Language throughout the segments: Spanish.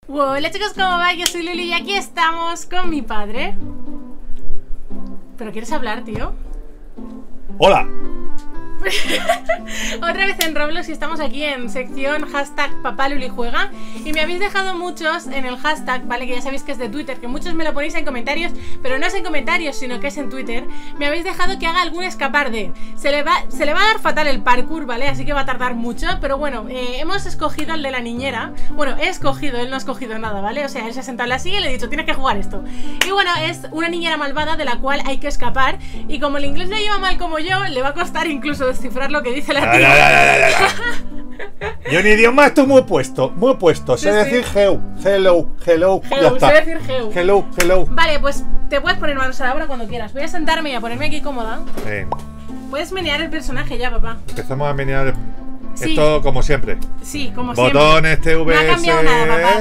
Hola chicos, ¿cómo va? Yo soy Luli y aquí estamos con mi padre. ¿Pero quieres hablar, tío? ¡Hola! Otra vez en Roblox y estamos aquí en sección hashtag PapáLuliJuega. Y me habéis dejado muchos en el hashtag, ¿vale? Que ya sabéis que es de Twitter, que muchos me lo ponéis en comentarios, pero no es en comentarios, sino que es en Twitter. Me habéis dejado que haga algún escaparde. Se le va a dar fatal el parkour, ¿vale? Así que va a tardar mucho, pero bueno, hemos escogido el de la niñera. Bueno, he escogido, él no ha escogido nada, ¿vale? O sea, él se ha sentado en la silla y le he dicho, tienes que jugar esto. Y bueno, es una niñera malvada de la cual hay que escapar. Y como el inglés lo lleva mal como yo, le va a costar incluso descifrar lo que dice la tía. Yo ni idioma estoy muy opuesto, muy opuesto. Sé decir hello, ya está. Sé decir Hello. Vale, pues te puedes poner manos a la obra cuando quieras. Voy a sentarme y a ponerme aquí cómoda. Puedes menear el personaje ya, papá. Empezamos a menear Sí. Esto como siempre. Sí, como Botones, siempre. TVS. No ha cambiado nada, papá.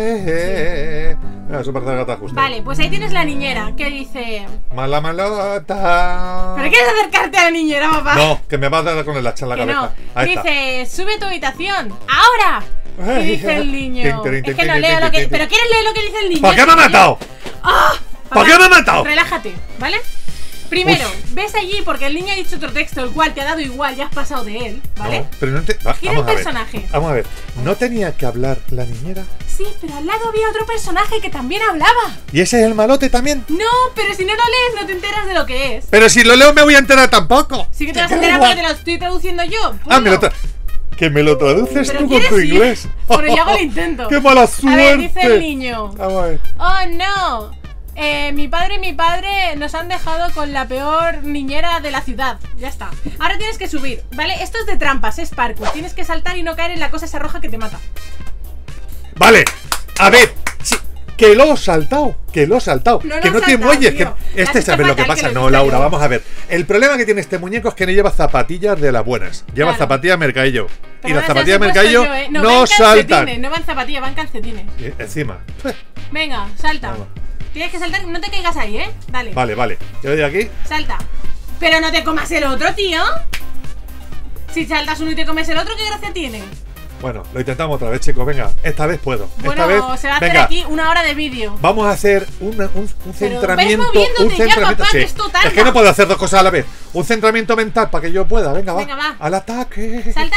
Sí. Super gata justa. Vale, pues ahí tienes la niñera que dice... Mala malota. ¿Pero quieres acercarte a la niñera, papá? No, que me vas a dar con el hacha en la Que cabeza. no. Ahí Dice, sube a tu habitación, ¡ahora! Y dice el niño. Es que no leo lo que... ¿Pero quieres leer lo que dice el niño? ¿Por qué me ha matado? ¡Ah! ¿Por qué me ha matado? Relájate, ¿vale? Primero, ves allí porque el niño ha dicho otro texto, el cual te ha dado igual, ya has pasado de él, ¿vale? No, pero no Gira el personaje. Vamos a ver. ¿No tenía que hablar la niñera? Sí, pero al lado había otro personaje que también hablaba. ¿Y ese es el malote también? No, pero si no lo lees no te enteras de lo que es. Pero si lo leo me voy a enterar tampoco. Sí que te vas a enterar porque te lo estoy traduciendo yo. Ah, que me lo traduces ¿Pero tú con quieres tu ir? inglés. Bueno, yo hago el intento. ¡Qué mala suerte! A ver, dice el niño. Vamos a ver. Oh, no. Mi padre y mi padre nos han dejado con la peor niñera de la ciudad. Ya está. Ahora tienes que subir, ¿vale? Esto es de trampas, es parkour. Tienes que saltar y no caer en la cosa esa roja que te mata. Vale. A ver. Sí, que lo he saltado. Que no te muelles. Que sabes lo que pasa. No, Laura, vamos a ver. El problema que tiene este muñeco es que no lleva zapatillas de las buenas. Lleva zapatillas mercadillo. Pero y las zapatillas mercadillo no saltan. No van zapatillas, van calcetines. Encima. Venga, salta. Vamos. Tienes que saltar, no te caigas ahí, ¿eh? Dale. Vale. Yo de aquí. Salta. Pero no te comas el otro, tío. Si saltas uno y te comes el otro, ¿qué gracia tiene? Bueno, lo intentamos otra vez, chicos. Venga, esta vez puedo. Bueno, esta vez, se va a hacer aquí una hora de vídeo. Vamos a hacer un centramiento. Papá, sí. que esto tarda. Es que no puedo hacer dos cosas a la vez. Un centramiento mental para que yo pueda. Venga, va. Al ataque. Salta.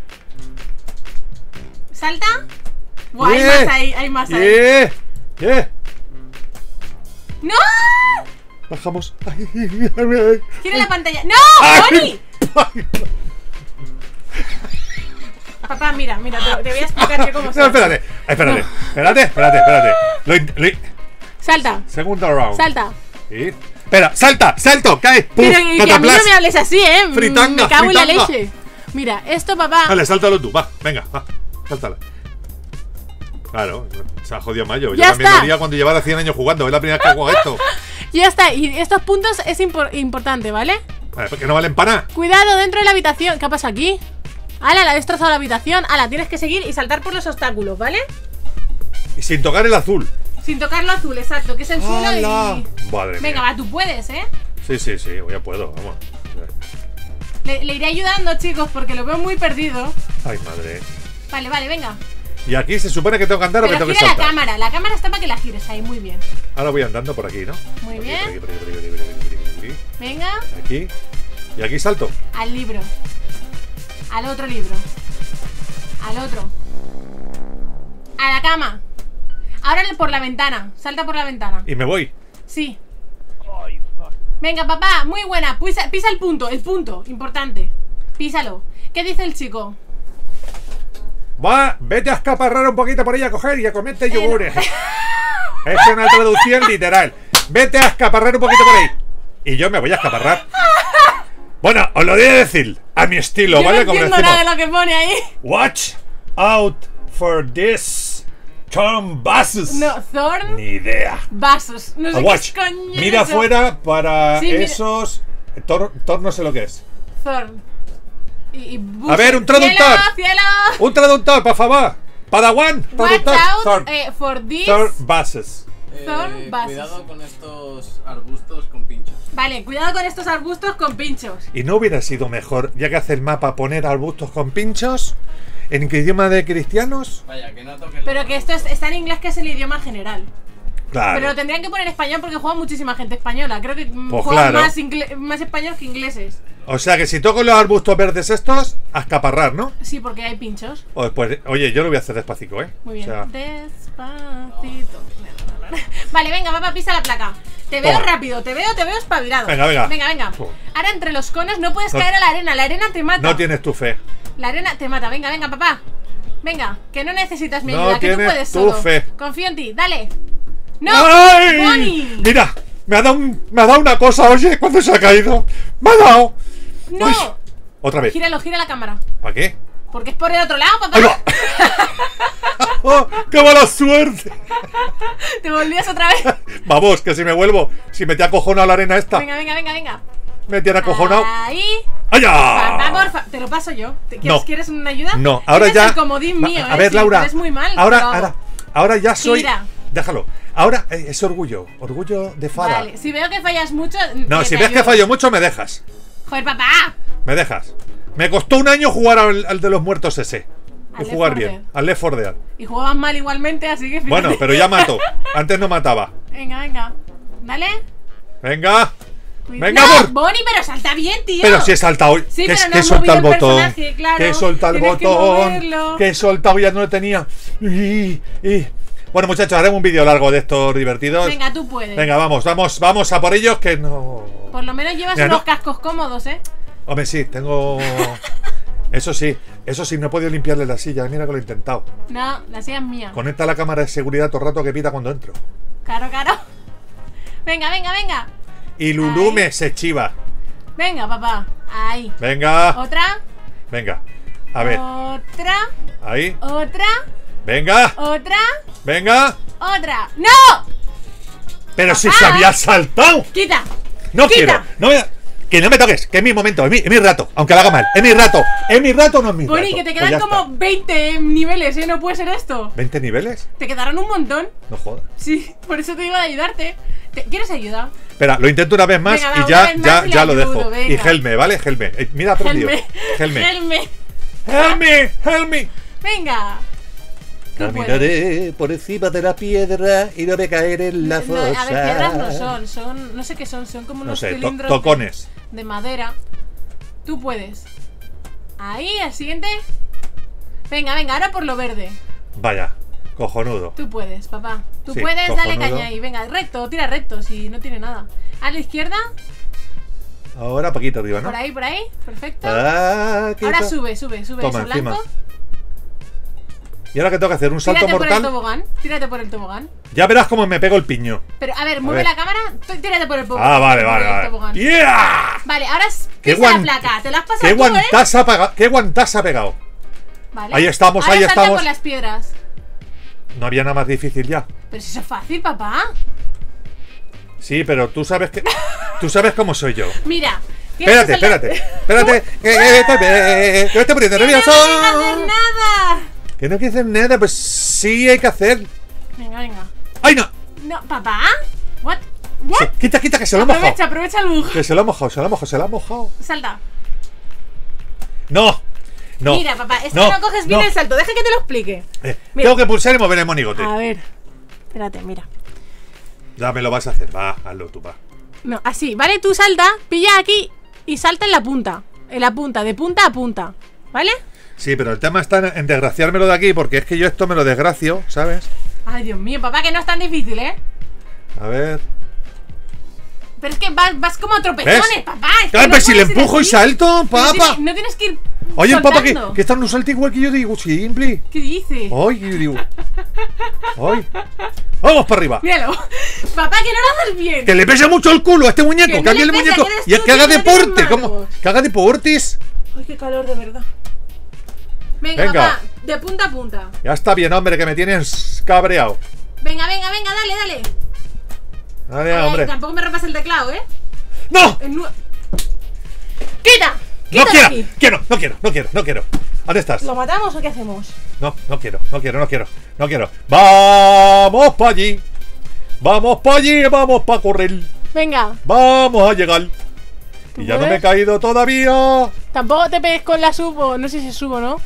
Salta. Buah, hay más ahí. ¡No! Bajamos. Gira la pantalla. ¡No! ¡Bonnie! Papá, mira, te voy a explicar yo cómo se hace. Espérate. Salta. Segundo round. Salta. Sí. Espera, salto, cae. Puf, Pero que a mí no me hables así, Fritanga, me cago en la leche. Mira, esto, papá. Vale, sáltalo tú, venga, sáltala. Claro, se ha jodido Mayo. Yo también lo haría cuando llevara 100 años jugando. Es la primera vez que juego esto. Ya está, y estos puntos es importante, ¿vale? Vale, porque no valen para nada. Cuidado dentro de la habitación. ¿Qué pasa aquí? Ala, la he destrozado la habitación. Ala, tienes que seguir y saltar por los obstáculos, ¿vale? Y sin tocar el azul. Sin tocar lo azul, exacto, que es el suelo y... Madre Venga, mía. va, tú puedes, ¿eh? Sí, ya puedo, vamos. Le iré ayudando, chicos, porque lo veo muy perdido. Ay, madre. Vale, venga. Y aquí se supone que tengo que andar o que tengo que gira saltar. la cámara está para que la gires ahí, muy bien. Ahora voy andando por aquí, ¿no? Muy bien. Por aquí. Venga. Aquí. Y aquí salto. Al libro. Al otro libro. Al otro. A la cama. Ahora por la ventana. Salta por la ventana. Y me voy. Sí. Venga, papá, muy buena. Pisa el punto, importante. Písalo. ¿Qué dice el chico? Vete a escaparrar un poquito por ella a coger y a comerte yogures. Es una traducción literal. Vete a escaparrar un poquito por ahí. Y yo me voy a escaparrar. Bueno, os lo voy a decir a mi estilo, ¿vale? No entiendo nada de lo que pone ahí. Watch out for this Thorn vasos. No, Thorn. Ni idea. Vasos. No sé Watch. qué coño. Mira afuera para sí, esos. Thorn no sé lo que es. Thorn. A ver, un traductor. ¡Cielo! Un traductor, por favor. Padawan. Watch Traductor. out for this. Thorn vasos. Thorn Bases. Cuidado con estos arbustos con pinchos. Vale, cuidado con estos arbustos con pinchos. ¿Y no hubiera sido mejor, ya que hace el mapa, poner arbustos con pinchos? ¿En qué idioma de cristianos? Vaya, que no toquen. Pero que esto está en inglés, que es el idioma general. Claro. Pero lo tendrían que poner en español porque juega muchísima gente española. Creo que Pues juegan claro. más español que ingleses. O sea que si toco los arbustos verdes estos, a escaparrar, ¿no? Sí, porque hay pinchos. Pues, oye, yo lo voy a hacer despacito, ¿eh? Muy bien. O sea, Despacito. Vale, venga, papá, pisa la placa. Te veo Toma. rápido, te veo espabilado. Venga, venga. Venga. Toma. Ahora entre los conos no puedes No. caer a la arena te mata. no tienes tu fe. La arena te mata, venga, papá. Venga, que no necesitas mi No ayuda, que tú tienes puedes tu solo. fe. Confío en ti, dale. ¡No! ¡Ay! ¡Bonnie! Mira, me ha dado una cosa, oye, cuando se ha caído. ¡Me ha dado! ¡No! Uy, otra vez. Gira la cámara. ¿Para qué? Porque es por el otro lado, papá. ¡Ahí va! ¡Oh, ¡qué mala suerte! ¿Te volvías otra vez? Vamos, que si me vuelvo, si me te acojonado la arena esta, Venga. me tiene acojonado. Ahí. ¡Allá! Papá, porfa, te lo paso yo. No. ¿Quieres una ayuda? No, ahora Tienes ya. el comodín mío, A ver, sí, Laura. pero es muy mal. Ahora ya soy. Gira. Déjalo. Ahora es orgullo de fada. Vale, si veo que fallas mucho. No, si ves que fallo mucho, me dejas. Joder, papá. Me dejas. Me costó un año jugar al de los muertos ese. Al Y Left jugar 4 bien. Dead. Al Left 4 Dead. Y jugabas mal igualmente, así que fíjate. Bueno, pero ya mato. Antes no mataba. Venga. ¿Vale? Venga. Venga, no, por. Bonnie, pero salta bien, tío. Pero si he saltado. Sí, que pero no que he has soltado el movido el botón. personaje, claro. Que he soltado el Tienes que botón. moverlo. Que he soltado y ya no lo tenía. Bueno, muchachos, haremos un vídeo largo de estos divertidos. Venga, tú puedes. Venga, vamos a por ellos, que no. Por lo menos llevas Mira, unos no. cascos cómodos, ¿eh? Hombre, sí, tengo. Eso sí, no he podido limpiarle la silla. Mira que lo he intentado. No, la silla es mía. Conecta la cámara de seguridad todo el rato que pita cuando entro. Claro. Venga. Y Lulú Ahí. me se chiva. Venga, papá. Ahí. Venga, Otra. venga. A ver, Otra. ahí. Otra. Venga, Otra. venga. Otra. ¡No! Pero si se había saltado. ¡Quita! No ¡Quita! quiero. Que no me toques, que es mi momento, es mi rato. Aunque lo haga mal. Es mi rato. ¿Es mi rato o no es mi rato? Bonnie, que te Pues quedan ya como está. 20 niveles, ¿eh? No puede ser esto. ¿20 niveles? Te quedarán un montón. No jodas. Sí, por eso te iba a ayudarte. ¿Quieres ayuda? Espera, lo intento una vez más Venga, va, y una ya, vez más ya, y ya le lo ayudo, dejo. venga. Y Helme, ¿vale? Helme. Mira, aprendido. Helme. Helme. Venga. Tú puedes. Caminaré por encima de la piedra y no me caeré en la No, fosa. a ver, piedras no son, no sé qué son como No unos sé, cilindros tocones. de madera. Tú puedes. Ahí, al siguiente. Venga, ahora por lo verde. Vaya, cojonudo. Tú puedes, papá. Tú Sí, puedes, dale cojonudo. caña ahí. Venga, recto, tira recto, si no tiene nada. A la izquierda, Ahora poquito arriba, ¿no? por ahí, perfecto. Ah, quita. Ahora sube, Toma, eso encima. blanco. ¿Y ahora que tengo que hacer? ¿Un salto Tírate por el mortal? tobogán, tírate por el tobogán. Ya verás cómo me pego el piño. Pero, a ver, mueve ver. la cámara, tírate por el tobogán. Ah, vale, por el tobogán. ¡Yeah! Vale, ahora Qué pisa la guan- placa. Te la has pasado ¡Qué tú, ¿eh? guantaza ¿Qué guantaza ha pegado? Vale. Ahí estamos, Ahora ahí salta estamos. por las piedras. No había nada más difícil ya. Pero si eso es fácil, papá. Sí, pero tú sabes que. Tú sabes cómo soy yo. Mira. tienes que Espérate. saltar- Que me estoy poniendo ¡Que no nervioso. vas a hacer nada! Que no hay que hacer nada, pues sí hay que hacer. Venga. ¡Ay, no! No, papá. What? What? Quita, que se lo ha mojado. Aprovecha el bug. Que se lo ha mojado. Salta. No. Mira, papá, es que no coges bien el salto. Deja que te lo explique. Mira. Tengo que pulsar y mover el monigote. A ver. Espérate, mira. Ya me lo vas a hacer. Va, hazlo tú, va. No, así, ¿vale? Tú salta, pilla aquí y salta en la punta. De punta a punta. ¿Vale? Sí, pero el tema está en desgraciármelo de aquí, porque es que yo esto me lo desgracio, ¿sabes? Ay, Dios mío, papá, que no es tan difícil, ¿eh? A ver. Pero es que vas como a tropezones, ¿Ves? papá. Es que Ay, no pero si le puedes ir empujo y así. salto, papá. No tienes que ir. Oye, papá, soltando. que está en un salto igual que yo digo, simple. ¿Qué dices? Ay, yo digo. Ay. Vamos para arriba. Míralo. Papá, que no lo haces bien. Que le pesa mucho el culo a este muñeco. Que no Cambia le el pesa, muñeco. que eres Y es tú, que haga que no tienes deporte. ¿Cómo? manos. Que haga deportes. Ay, qué calor, de verdad. Venga, Venga. papá, de punta a punta. Ya está bien, hombre, que me tienes cabreado. Venga, dale. Dale, Ay, hombre. tampoco me rompas el teclado, ¿eh? ¡No! ¡Quita! No ¡Quita de quiero, aquí! no quiero. ¿Dónde estás? ¿Lo matamos o qué hacemos? No quiero. ¡Vamos para allí! Vamos para allí, vamos para correr. Venga. Vamos a llegar. Y ya no me he caído todavía. Tampoco te pegues con la subo. No sé si subo, ¿no?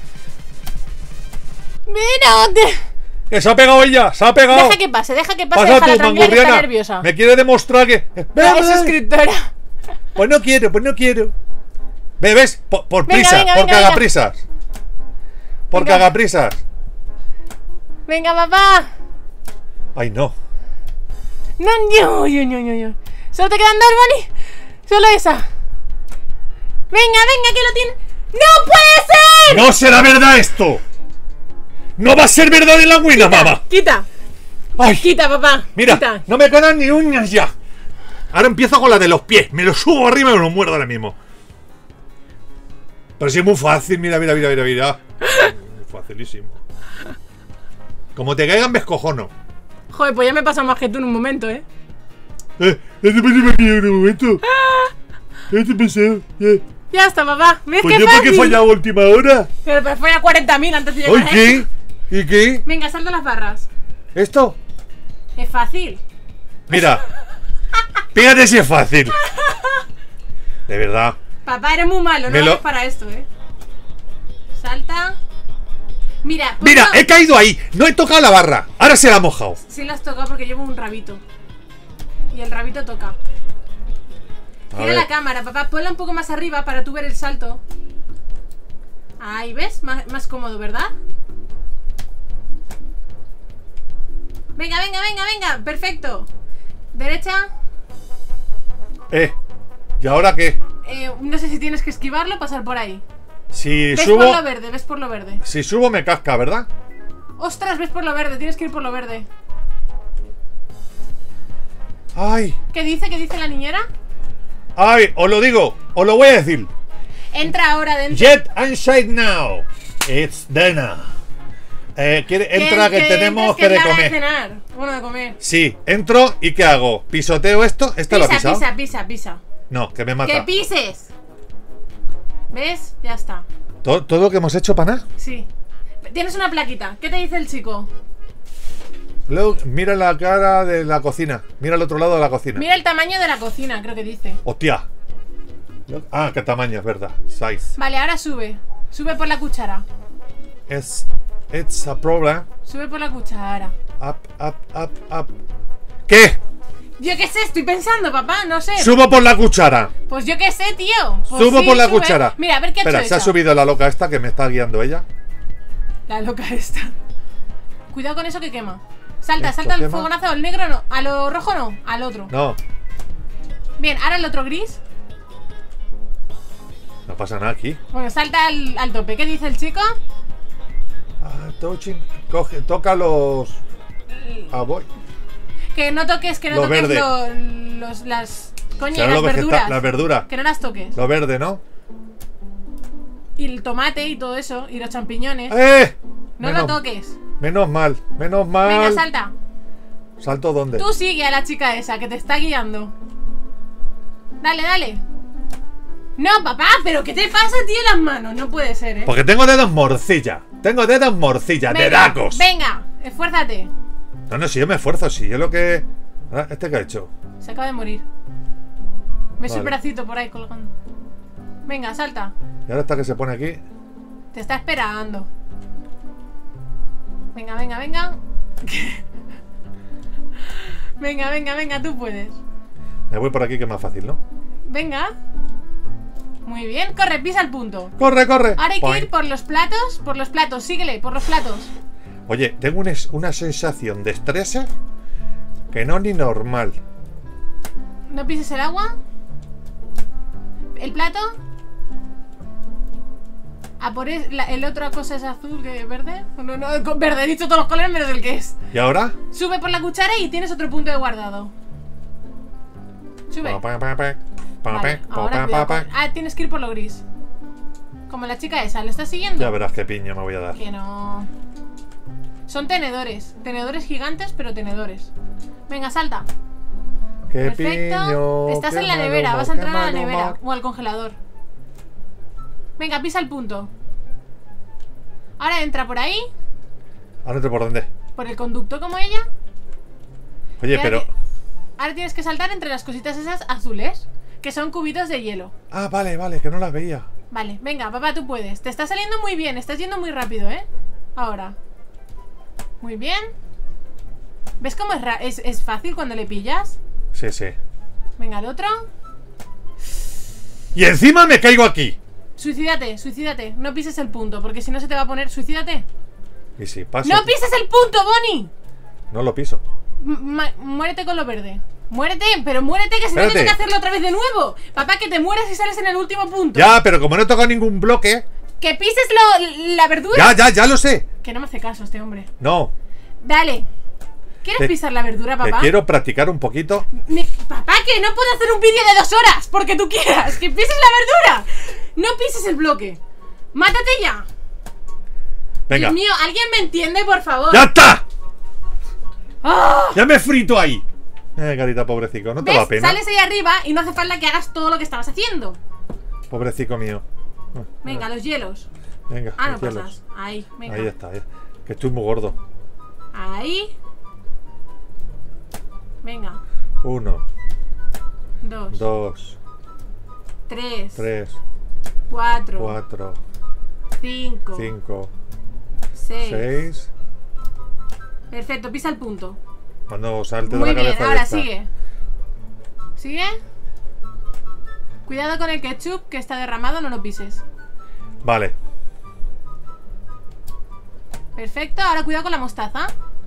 ¡Mira! ¡Que se ha pegado ella! ¡Se ha pegado! Deja que pase, deja Pasa déjala tú, tranquila, que está mangurriana. nerviosa. Me quiere demostrar que... Es suscriptora. Pues no quiero, pues no quiero. ¿Ves? Por Venga, prisa, venga, por venga, cagaprisas. Por Venga. cagaprisas. Venga, papá. Ay, no. No. Solo te quedan dos, Bonnie. Solo esa. Venga, que lo tiene. ¡No puede ser! ¡No será verdad esto! ¡No va a ser verdad en la Wina, mamá! Quita. ¡Ay! Quita, papá. Mira, Quita. no me quedan ni uñas ya. Ahora empiezo con la de los pies. Me lo subo arriba y me lo muerdo ahora mismo. Pero sí es muy fácil. Mira. Muy facilísimo. Como te caigan, me escojono. Joder, pues ya me pasa más que tú en un momento, ¿eh? Este pasa más que yo en un momento. Este pasado. Ya está, papá. ¿Ves Pues qué yo porque he fácil? fallado a última hora. Pero fue a 40.000 antes de llegar ¿Oye a qué? eso. ¿Y qué? Venga, salta las barras. ¿Esto? Es fácil. Mira. Fíjate si es fácil. De verdad. Papá, eres muy malo, no eres para esto, ¿eh? Salta. Mira, pues Mira, no. he caído ahí. No he tocado la barra. Ahora se la ha mojado. Sí la has tocado porque llevo un rabito. Y el rabito toca. Gira la cámara, papá. Ponla un poco más arriba para tú ver el salto. Ahí, ¿ves? Más cómodo, ¿verdad? Venga. Perfecto. Derecha. ¿Y ahora qué? No sé si tienes que esquivarlo o pasar por ahí. Si Ves subo. por lo verde. Si subo me casca, ¿verdad? Ostras, ves por lo verde. Tienes que ir por lo verde. Ay. ¿Qué dice? ¿Qué dice la niñera? Ay, os lo digo. Os lo voy a decir. Entra ahora dentro. Jet and shake now. It's dinner. Entra que tenemos que de es la hora de comer. cenar. Bueno, de comer. Sí, entro y ¿qué hago? ¿Pisoteo esto? ¿Esta lo ha pisado? Pisa. No, que me mata. ¡Que pises! ¿Ves? Ya está. ¿Todo lo que hemos hecho para nada? Sí. Tienes una plaquita. ¿Qué te dice el chico? Luego, mira la cara de la cocina. Mira al otro lado de la cocina. Mira el tamaño de la cocina, creo que dice. Hostia. Ah, qué tamaño, es verdad. Size. Vale, ahora sube. Sube por la cuchara. It's a problem. Sube por la cuchara. Up. ¿Qué? Yo qué sé, estoy pensando, papá, no sé. Subo por la cuchara. Pues yo qué sé, tío. Pues Subo sí, por la sube. cuchara. Mira, a ver qué ha Espera, hecho se ha esa. subido la loca esta que me está guiando ella. La loca esta. Cuidado con eso que quema. Salta ¿Esto al quema? fogonazo. Al negro no. A lo rojo no. Al otro. No, Bien, ahora el otro gris. no pasa nada aquí. Bueno, salta al tope. ¿Qué dice el chico? Touching. Toca los. Voy. Que no toques, Lo verde. las coño, Claro, las lo verduras. la verdura. Que no las toques. Lo verde, ¿no? Y el tomate y todo eso. Y los champiñones. No menos, lo toques. Menos mal. Venga, salta. ¿Salto dónde? Tú sigue a la chica esa que te está guiando. Dale. No, papá, pero ¿qué te pasa, tío, en las manos? No puede ser, ¿eh? Porque tengo dedos morcilla. Tengo dedos morcilla, dedacos. Venga, esfuérzate. No, si yo me esfuerzo, si yo lo que. ¿Este qué ha hecho? Se acaba de morir. Ves Vale. el bracito por ahí colgando. Venga, salta. Y ahora está que se pone aquí. Te está esperando. Venga. venga, tú puedes. Me voy por aquí que es más fácil, ¿no? Venga. Muy bien, corre, pisa el punto. ¡Corre! Ahora hay que Point. ir por los platos, síguele, por los platos. Oye, tengo una sensación de estrés que no ni normal. No pises el agua. ¿El plato? A por el otra cosa es azul que verde. No, verde, he dicho todos los colores menos el que es. ¿Y ahora? Sube por la cuchara y tienes otro punto de guardado. Sube. Vale, ahora cuidado. Tienes que ir por lo gris. Como la chica esa, ¿le estás siguiendo? Ya verás qué piña me voy a dar. Que no. Son tenedores. Tenedores gigantes, pero tenedores. Venga, salta. ¡Qué Perfecto. piño! Estás qué en la mal nevera, humor, vas a qué entrar a la mal nevera humor. o al congelador. Venga, pisa el punto. Ahora entra por ahí, ¿Ahora entro por dónde? por el conducto como ella. Oye, pero... Ahora tienes que saltar entre las cositas esas azules, que son cubitos de hielo. Ah, vale, que no las veía. Vale, venga, papá, tú puedes. Te está saliendo muy bien, estás yendo muy rápido, ¿eh? Ahora. Muy bien. ¿Ves cómo es fácil cuando le pillas? Sí, sí. Venga, el otro. Y encima me caigo aquí. Suicídate, suicídate. No pises el punto, porque si no se te va a poner... Suicídate. ¿Y si paso? ¡No pises el punto, Bonnie! No lo piso. Muérete con lo verde. Muérete, pero muérete, que si no Espérate. tengo que hacerlo otra vez de nuevo. Papá, que te mueras y sales en el último punto. Ya, pero como no he tocado ningún bloque... Que pises la verdura. Ya lo sé. Que no me hace caso este hombre. No. Dale. ¿Quieres pisar la verdura, papá? Quiero practicar un poquito. Papá, que no puedo hacer un vídeo de 2 horas porque tú quieras. Que pises la verdura. No pises el bloque. Mátate ya. Venga. Dios mío, ¿alguien me entiende, por favor? ¡Ya está! ¡Oh! ¡Ya me frito ahí! Carita, pobrecico, ¿no te ¿Ves? da pena? Sales ahí arriba y no hace falta que hagas todo lo que estabas haciendo. Pobrecico mío. Venga, los hielos. Venga, Ah, no los hielos. pasas. Ahí, venga. Ahí está, que estoy muy gordo. Ahí. Venga. 1, 2, 2, 3, 3, 4, 4, 5, 5, 6. 6. Perfecto, pisa el punto. Cuando salte de Muy la bien, cabeza. ahora esta. sigue. ¿Sigue? Cuidado con el ketchup que está derramado, no lo pises. Vale. Perfecto, ahora cuidado con la mostaza.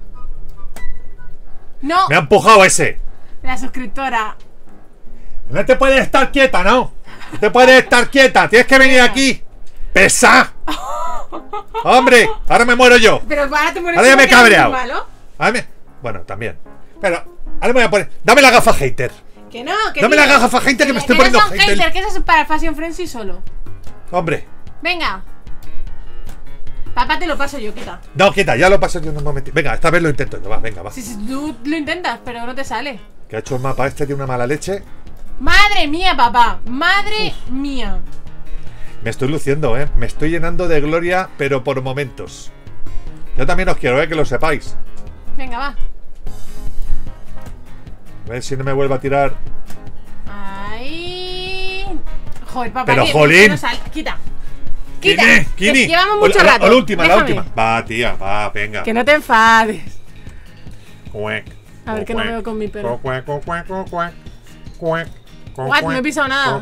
¡No! ¡Me ha empujado ese! La suscriptora. No te puedes estar quieta, ¿no? No te puedes estar quieta. Tienes que venir aquí. ¡Pesa! ¡Hombre! Ahora me muero yo. Pero ahora te mueres. Ahora ya me he porque eres cabreado. muy malo. Bueno, también. Pero ahora me voy a poner... Dame la gafa hater. Que no, que Dame la gafa hater que me estoy poniendo son hater. hater, que eso es para Fashion Frenzy solo. Hombre. Venga. Papá, te lo paso yo, quita. No, quita, ya lo paso yo en un momento. Venga, esta vez lo intento yo. Va, venga, va. Sí, tú lo intentas, pero no te sale. Que ha hecho el mapa este de una mala leche. Madre mía, papá. Madre mía. Me estoy luciendo, ¿eh? Me estoy llenando de gloria, pero por momentos. Yo también os quiero, que lo sepáis. Venga, va. A ver si no me vuelve a tirar. Ahí. Joder, papá. Pero, que jolín. no sale. Quita. Quita. Kini. Que llevamos mucho rato. La última, Déjame. la última. Va, tía, va, venga. Que no te enfades. Cuec, A ver, que no veo con mi pelo. Cuec, cuec, cuec, cuec, cuec, cuec. What? No he pisado nada.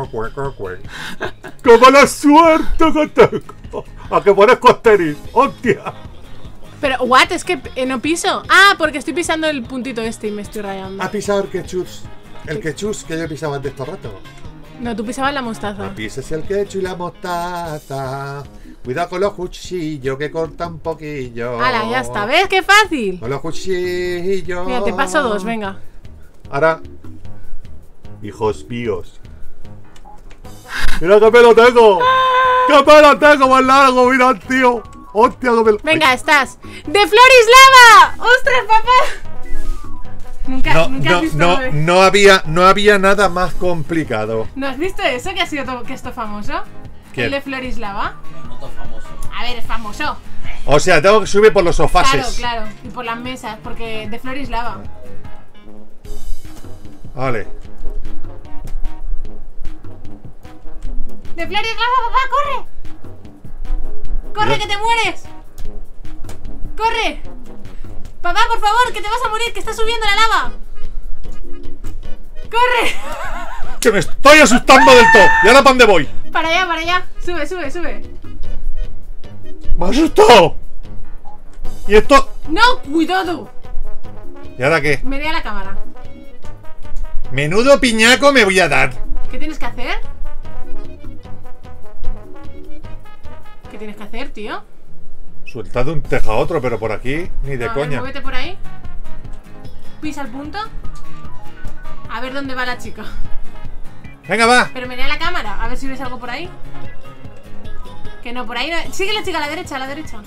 ¡Qué mala suerte que tengo! ¿A que pones costeris? ¡Hostia! Pero, what? Es que no piso. Ah, porque estoy pisando el puntito este y me estoy rayando. ¿Ha pisado el ketchup? El ketchup que yo pisaba antes todo el rato. No, tú pisabas la mostaza. No pises el ketchup y la mostaza. Cuidado con los cuchillos que cortan un poquillo. ¡Hala, ya está! ¿Ves qué fácil? Con los cuchillos. Mira, te paso 2, venga. Ahora. Hijos míos. Mira qué pelo tengo. ¡Qué pelo tengo más largo! Mira, tío. ¡Hostia, qué pelo! Venga, estás. ¡De Florislava! ¡Ostras, papá! Nunca has visto No había nada más complicado. ¿No has visto eso que ha sido que esto famoso? ¿Quién? El de Florislava. No tan famoso. A ver, es famoso. O sea, tengo que subir por los sofases. Claro. Y por las mesas, porque de Florislava. Vale. ¡De Florislava, papá! ¡Corre! ¡Corre, Mira. que te mueres! ¡Corre! Papá, por favor, que te vas a morir, que está subiendo la lava. ¡Corre! Que me estoy asustando del todo. ¿Y ahora para dónde voy? Para allá. Sube. ¡Me ha asustado! ¿Y esto? ¡No! ¡Cuidado! ¿Y ahora qué? Miré a la cámara. Menudo piñaco me voy a dar. ¿Qué tienes que hacer? ¿Qué tienes que hacer, tío? Suelta de un teja a otro, pero por aquí ni de A ver, coña. muévete por ahí. Pisa el punto. A ver dónde va la chica. Venga, va. Pero miré a la cámara, a ver si ves algo por ahí. Que no, por ahí no. Sigue la chica a la derecha,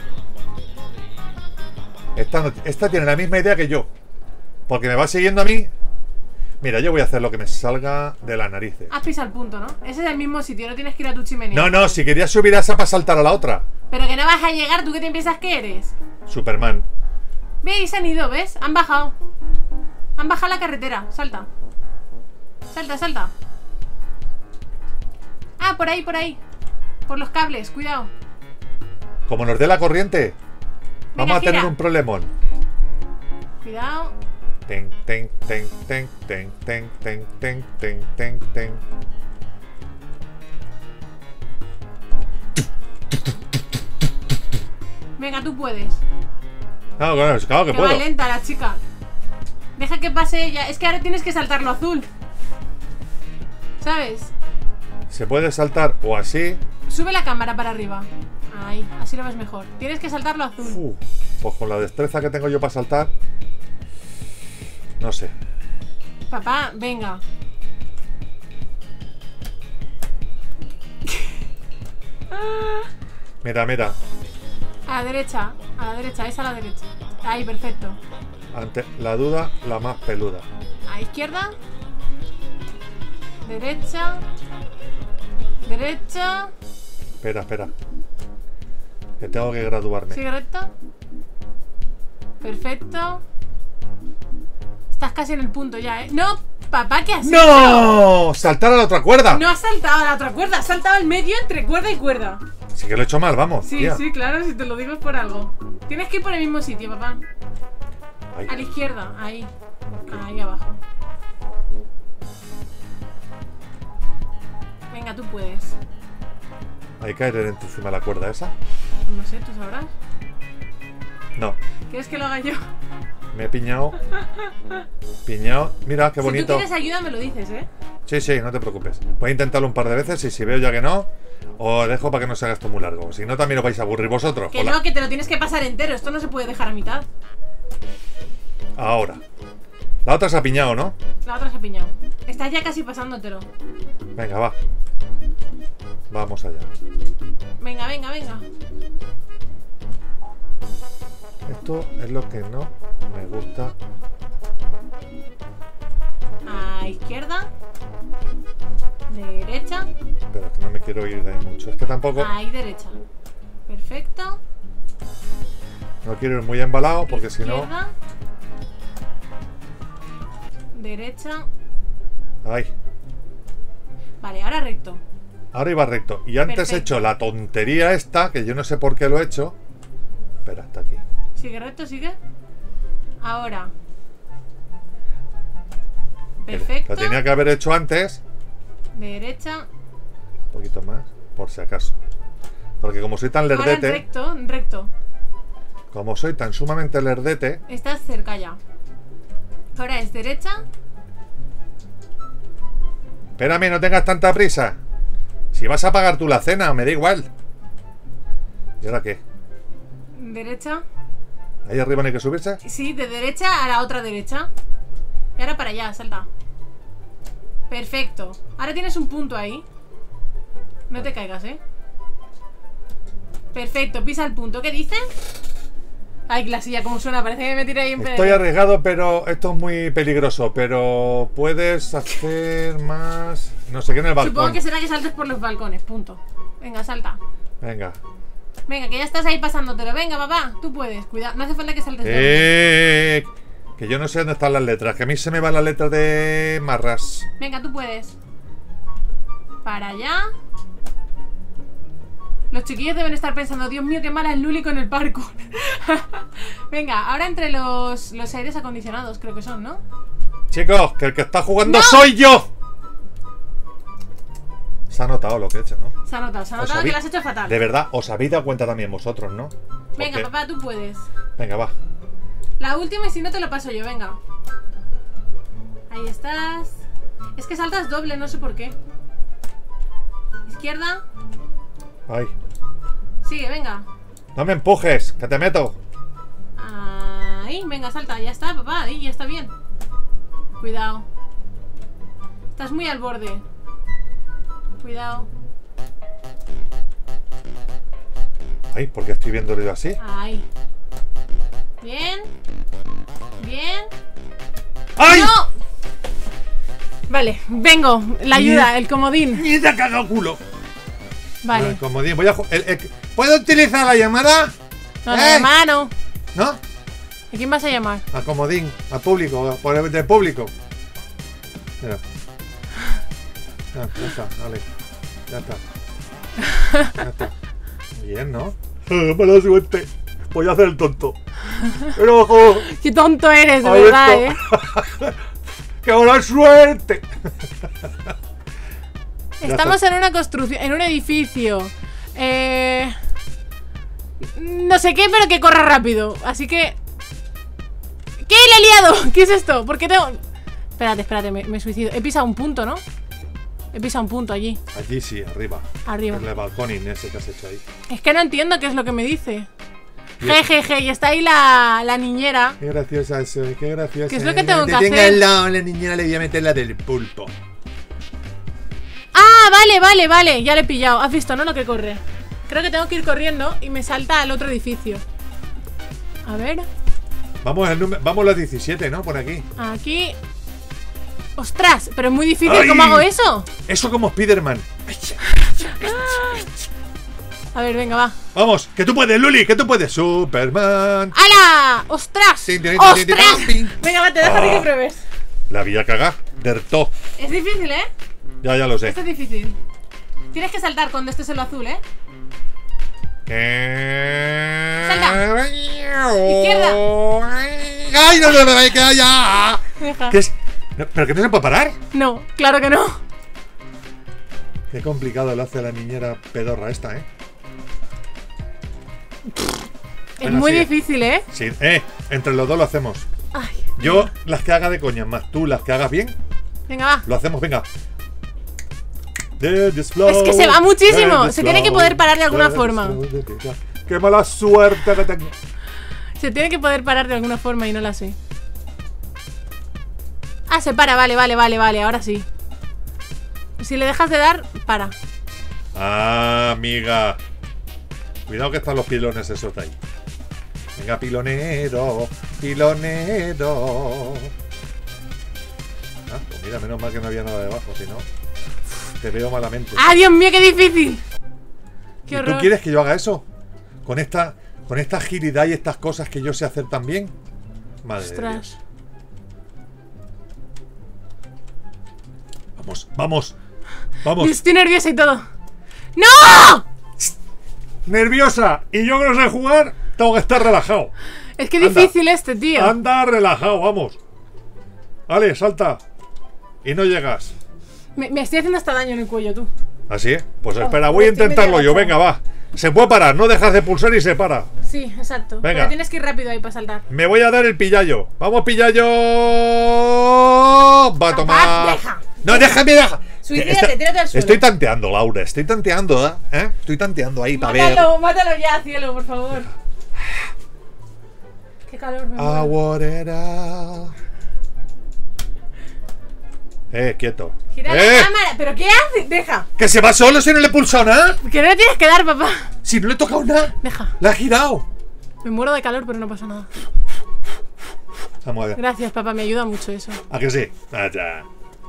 Esta tiene la misma idea que yo. Porque me va siguiendo a mí. Mira, yo voy a hacer lo que me salga de las narices. Has pisado el punto, ¿no? Ese es el mismo sitio, no tienes que ir a tu chimenea. No, si quería subir a esa para saltar a la otra. Pero que no vas a llegar, ¿tú qué te piensas que eres? Superman. Ve, y se han ido, ¿ves? Han bajado. Han bajado la carretera. Salta. Salta, salta. Ah, por ahí, por ahí. Por los cables, cuidado. Como nos dé la corriente, Venga, vamos a tener gira. un problemón. Cuidado. Ten, ten, ten, ten, ten, ten, ten, ten, ten, ten, ten. Venga, tú puedes. Claro que Que puedo. va lenta la chica. Deja que pase ella. Es que ahora tienes que saltar lo azul. ¿Sabes? Se puede saltar o así. Sube la cámara para arriba. Ahí, así lo ves mejor. Tienes que saltar lo azul. Pues con la destreza que tengo yo para saltar. No sé. Papá, venga. Mira, mira. A la derecha, es a la derecha. Ahí, perfecto. Ante la duda, la más peluda. A izquierda. Derecha. Derecha. Espera, espera. Que tengo que graduarme. Sigue recto. Perfecto. Estás casi en el punto ya, ¿eh? ¡No! Papá, ¿qué has hecho? ¡No! ¡Saltar a la otra cuerda! No has saltado a la otra cuerda, has saltado al medio entre cuerda y cuerda. Sí que lo he hecho mal, vamos. Sí, tía. sí, claro, si te lo digo es por algo. Tienes que ir por el mismo sitio, papá. Ay. A la izquierda, ahí. Ahí abajo. Venga, tú puedes. Hay que caer encima de la cuerda esa. No sé, tú sabrás. No, ¿Quieres que lo haga yo? me he piñado. Piñado. Mira, qué Si tú bonito. quieres ayuda, me lo dices, ¿eh? Sí, sí, no te preocupes. Voy a intentarlo un par de veces y si veo ya que no, os dejo para que no se haga esto muy largo. Si no, también os vais a aburrir vosotros. Que Hola. no, que te lo tienes que pasar entero. Esto no se puede dejar a mitad. Ahora. La otra se ha piñado, ¿no? La otra se ha piñado. Estás ya casi pasándotelo. Venga, va. Vamos allá. Venga, venga, venga. Esto es lo que no me gusta. A izquierda. Derecha. Pero es que no me quiero ir de ahí mucho. Es que tampoco Ahí, derecha. Perfecto. no quiero ir muy embalado porque si no... Izquierda. Derecha. Ay, Vale, ahora recto. ahora iba recto. Y antes Perfecto. he hecho la tontería esta, que yo no sé por qué lo he hecho. Espera, hasta aquí. Sigue recto, sigue. Ahora. Perfecto. Lo tenía que haber hecho antes. Derecha. Un poquito más, por si acaso. Porque como soy tan Ahora en lerdete, recto, en recto. como soy tan sumamente lerdete, Estás cerca ya. Ahora es derecha. espérame, no tengas tanta prisa. Si vas a pagar tú la cena, me da igual. ¿Y ahora qué? Derecha. ¿Ahí arriba no hay que subirse? Sí, de derecha a la otra derecha. Y ahora para allá, salta. Perfecto. Ahora tienes un punto ahí. No te caigas, ¿eh? Perfecto, pisa el punto. ¿Qué dice? Ay, la silla, como suena. Parece que me tiré ahí en Estoy arriesgado, pero esto es muy peligroso. Pero puedes hacer más... No sé qué en el balcón. Supongo que será que saltes por los balcones, punto. Venga, salta. Venga. Venga, que ya estás ahí pasándotelo. Venga, papá, tú puedes. Cuidado, no hace falta que saltes. Que yo no sé dónde están las letras. Que a mí se me van las letras de marras. Venga, tú puedes. Para allá. Los chiquillos deben estar pensando, Dios mío, qué mala es Luli con el parkour. Venga, ahora entre los aires acondicionados, creo que son, ¿no? Chicos, que el que está jugando ¡No! soy yo. Se ha notado lo que he hecho, ¿no? Se ha notado que lo has hecho fatal. De verdad, os habéis dado cuenta también vosotros, ¿no? Venga, Porque- papá, tú puedes. Venga, va. La última y si no te lo paso yo, venga. Ahí estás. Es que saltas doble, no sé por qué. Izquierda. Ay. Sigue, venga. No me empujes, que te meto. Ahí, venga, salta. Ya está, papá. Ahí, ya está bien. Cuidado. Estás muy al borde. Cuidado. Ay, ¿por qué estoy viéndolo yo así? Ahí. Bien. Bien. ¡Ay! ¡No! Vale, vengo. La ayuda, el comodín. ¡Ni te ha cagado culo! Vale. Como bien, voy a ¿puedo utilizar la llamada? No, la llamada no. ¿No? ¿A quién vas a llamar? A comodín, a público, por el de público. Mira. Ya está, vale. Ya está. Ya está. Bien, ¿no? Mala suerte. Voy a hacer el tonto. Pero ojo. Qué tonto eres, de Ahí verdad, está. ¡Qué mala suerte! Estamos en una construcción, en un edificio. No sé qué, pero que corra rápido. Así que... ¿Qué? ¡Le he liado! ¿Qué es esto? ¿Por qué tengo...? Espérate, me suicido. He pisado un punto, ¿no? He pisado un punto allí. Allí sí, arriba. Arriba. En el balcón ese que has hecho ahí. Es que no entiendo qué es lo que me dice. Jejeje, y está ahí la niñera. Qué graciosa eso, qué graciosa. ¿Qué es lo que tengo que hacer? Tenga al lado la niñera, le voy a meter la del pulpo. Ah, vale, ya le he pillado. Has visto, ¿no? Lo que corre. Creo que tengo que ir corriendo y me salta al otro edificio. A ver. Vamos a las 17, ¿no? Por aquí. Aquí. ¡Ostras! Pero es muy difícil. ¡Ay! ¿Cómo hago eso? Eso como Spiderman. A ver, venga, va. Vamos, que tú puedes, Luli, que tú puedes. Superman. ¡Hala! ¡Ostras! ¡Ostras! Venga, va, te dejo que pruebes. La villa cagar. Dertó. Es difícil, ¿eh? Ya lo sé. Esto es difícil. Tienes que saltar cuando estés en lo azul, ¿eh? Salta. Izquierda. ¡Ay, no me voy a quedar ya! Deja. ¿Qué es? ¿Pero que no se puede parar? No, claro que no. Qué complicado lo hace la niñera pedorra esta, ¿eh? Es Bueno, muy sigue. difícil, ¿eh? Sí, entre los dos lo hacemos. Ay, Yo las que haga de coña, más tú las que hagas bien, venga, va. lo hacemos, venga. Es que se va muchísimo. Se tiene que poder parar de alguna forma. Qué mala suerte que tengo. Se tiene que poder parar de alguna forma y no la sé. Ah, se para, vale, ahora sí. Si le dejas de dar, para. Ah, amiga. Cuidado que están los pilones esos de ahí. Venga, pilonero, pilonero. Ah, pues mira, menos mal que no había nada debajo, si no te veo malamente. ¡Ah, Dios mío, qué difícil! ¡Qué ¿Y horror! tú quieres que yo haga eso? ¿Con esta agilidad y estas cosas que yo sé hacer también? Madre de Dios. Ostras. Vamos. Estoy nerviosa y todo. ¡No! Nerviosa. Y yo que no sé jugar, tengo que estar relajado. Es que Anda. difícil este, tío. Anda relajado, vamos. Vale, salta. Y no llegas. Me estoy haciendo hasta daño en el cuello, tú. ¿Así? Pues espera, me voy a estoy intentarlo medio yo. Venga, va. Se puede parar, no dejas de pulsar y se para. Sí, exacto. Venga. Pero tienes que ir rápido ahí para saltar. Me voy a dar el pillallo. Vamos, pillallo. Va a tomar. Deja. No, deja. Suicídate, tírate al suelo. Estoy tanteando, Laura. Estoy tanteando, ¿eh? Estoy tanteando ahí para ver. Mátalo ya, cielo, por favor. Qué calor me muero. Aguarera. Quieto. Gira la cámara. ¿Pero qué haces? Deja. Que se va solo si no le he pulsado nada. Que no le tienes que dar, papá. Si no le he tocado nada. Deja. La ha girado. Me muero de calor, pero no pasa nada. Vamos a ver. Gracias, papá, me ayuda mucho eso. ¿A que sí? Ya.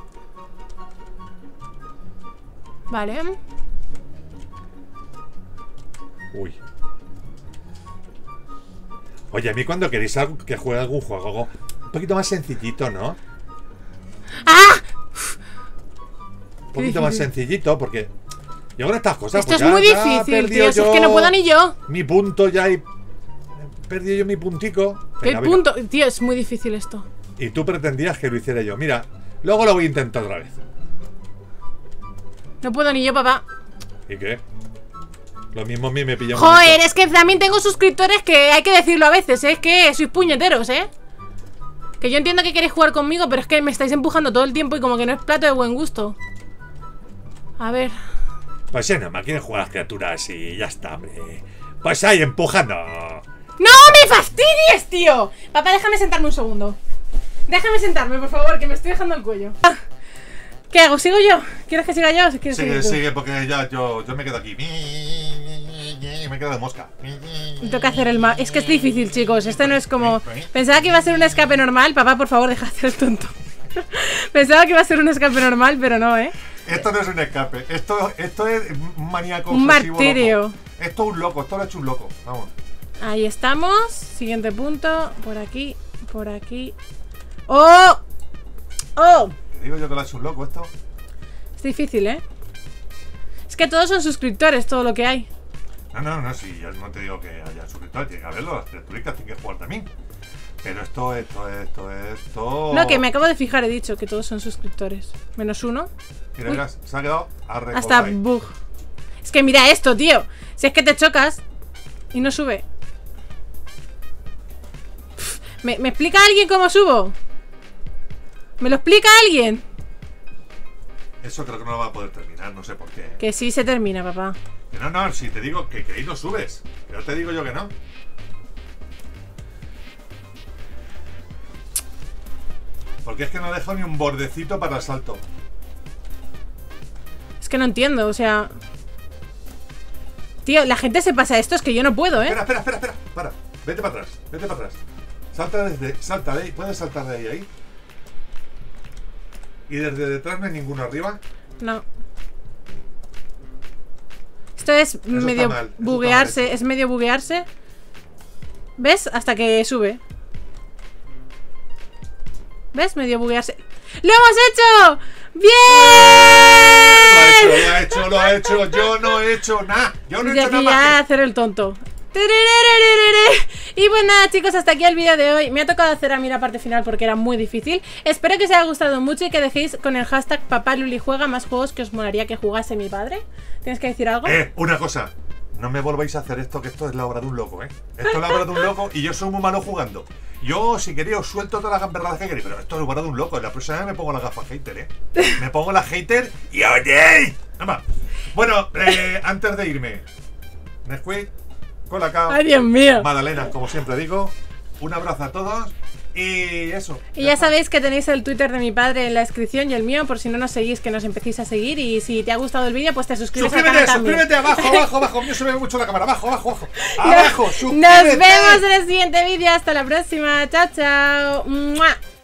Vale. Uy. Oye, a mí cuando queréis algo, que juegue algún juego un poquito más sencillito, ¿no? ¡Ah! Un poquito más sencillito, porque yo con estas cosas. Esto pues es muy ya he difícil, perdido tío. Es que no puedo ni yo. Mi punto ya he perdido yo mi puntico. ¿Qué Venga, punto? Tío, es muy difícil esto. Y tú pretendías que lo hiciera yo. Mira, luego lo voy a intentar otra vez. No puedo ni yo, papá. ¿Y qué? Lo mismo a mí me pilla un Joder, momento. es que también tengo suscriptores que hay que decirlo a veces, ¿eh? Es que sois puñeteros, ¿eh? Que yo entiendo que queréis jugar conmigo, pero es que me estáis empujando todo el tiempo y como que no es plato de buen gusto. A ver. Pues ya nada más quieren jugar las criaturas y ya está, hombre. Pues ahí empujando. ¡No me fastidies, tío! Papá, déjame sentarme un segundo. Déjame sentarme, por favor, que me estoy dejando el cuello. ¿Qué hago? ¿Sigo yo? ¿Quieres que siga yo o quieres seguir tú? Sigue, porque ya yo me quedo aquí. Me quedo de mosca. Y toca hacer el Es que es difícil, chicos. Esto no es como... Pensaba que iba a ser un escape normal. Papá, por favor, deja de hacer el tonto. Pensaba que iba a ser un escape normal, pero no, ¿eh? Esto no es un escape. Esto es un maníaco. Un martirio. Loco. Esto es un loco. Esto lo ha hecho un loco. Vamos. Ahí estamos. Siguiente punto. Por aquí. Por aquí. ¡Oh! ¡Oh! Te digo yo que lo ha hecho un loco esto. Es difícil, ¿eh? Es que todos son suscriptores, todo lo que hay. No, sí, yo no te digo que haya suscriptores, tiene que haberlo, las criaturas tienen que jugar también. Pero esto. No, que me acabo de fijar, he dicho que todos son suscriptores. Menos uno. Mira, mira, se ha quedado a recordar. Hasta bug. Es que mira esto, tío. Si es que te chocas y no sube. ¿Me explica alguien cómo subo? ¿Me lo explica alguien? Eso creo que no lo va a poder terminar, no sé por qué. Que sí se termina, papá. Que no, si te digo que ahí no subes. Pero te digo yo que no. Porque es que no dejo ni un bordecito para el salto. Es que no entiendo, o sea... Tío, la gente se pasa esto, es que yo no puedo, ¿eh? Espera. Para. Vete para atrás. Salta de ahí. ¿Puedes saltar de ahí? ¿Y desde detrás no hay ninguno arriba? No. Esto es medio buguearse. Es medio buguearse. ¿Ves? Hasta que sube. ¿Ves? Medio buguearse. ¡Lo hemos hecho! ¡Bien! Lo ha hecho. Yo no he hecho nada. Yo no he hecho nada más. Ya hacer el tonto. Y pues nada, chicos, hasta aquí el vídeo de hoy. Me ha tocado hacer a mí la parte final porque era muy difícil. Espero que os haya gustado mucho y que dejéis con el hashtag PapáLuliJuega más juegos que os molaría que jugase mi padre. ¿Tienes que decir algo? Una cosa. No me volváis a hacer esto, que esto es la obra de un loco, ¿eh? Esto es la obra de un loco y yo soy muy malo jugando. Yo, si queréis, os suelto todas las gamberradas que queréis, pero esto es la obra de un loco. La próxima vez me pongo las gafas hater, ¿eh? Me pongo las hater y ¡oye! Nada más. Bueno, antes de irme, Nesquik, Colacao, ¡ay, Dios mío! Madalena, como siempre digo, un abrazo a todos y eso. Y ya sabéis que tenéis el Twitter de mi padre en la descripción y el mío, por si no nos seguís, que nos empecéis a seguir. Y si te ha gustado el vídeo, pues te suscribes al canal también. Suscríbete, abajo. Mío se ve mucho la cámara. Abajo, suscríbete. Nos vemos en el siguiente vídeo. Hasta la próxima. Chao, chao. ¡Mua!